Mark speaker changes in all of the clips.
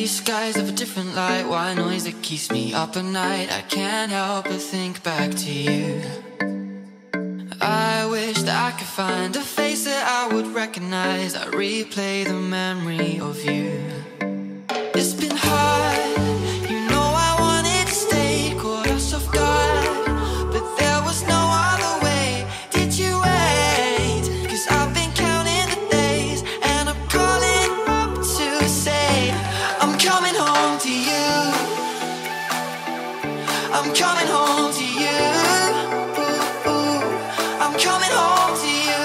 Speaker 1: skies of a different light, white noise that keeps me up at night. I can't help but think back to you. I wish that I could find a face that I would recognize. I replay the memory of you. It's been hard, you know I wanted to stay, caught us off guard, but there was no other way. Did you wait? 'Cause I've been counting the days, and I'm calling up to say I'm coming home to you. I'm coming home to you. I'm coming home to you.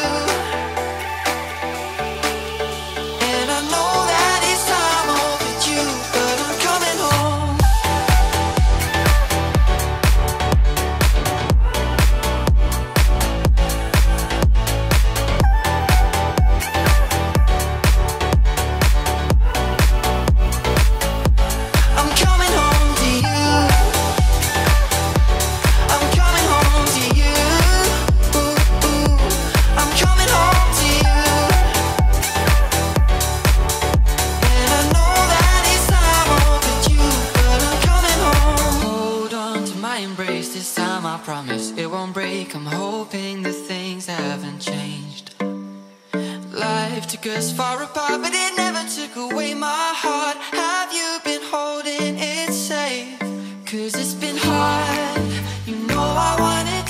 Speaker 1: And I know that it's time overdue, but I'm coming home. I'm coming home to you. I'm coming home to you. I'm coming home to you. And I know that it's time overdue, but I'm coming home. Hold on to my embrace, this time I promise it won't break. I'm hoping that things haven't changed. Life took us far apart, but it never took away my heart. Have you been holding it safe? 'Cause it's been hard, you know I wanted